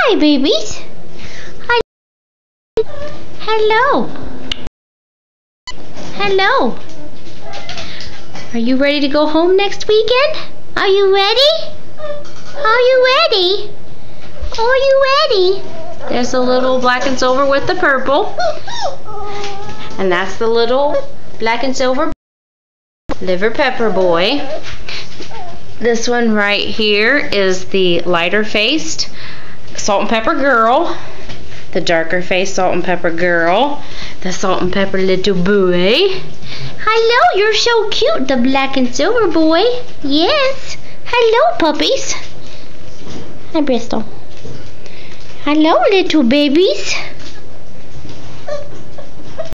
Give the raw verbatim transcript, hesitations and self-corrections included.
Hi, babies. Hi. Hello. Hello. Are you ready to go home next weekend? Are you ready? Are you ready? Are you ready? There's the little black and silver with the purple. And that's the little black and silver liver pepper boy. This one right here is the lighter faced salt and pepper girl. The darker faced salt and pepper girl. The salt and pepper little boy. Hello, you're so cute, the black and silver boy. Yes. Hello, puppies. Hi, Bristol. Hello, little babies.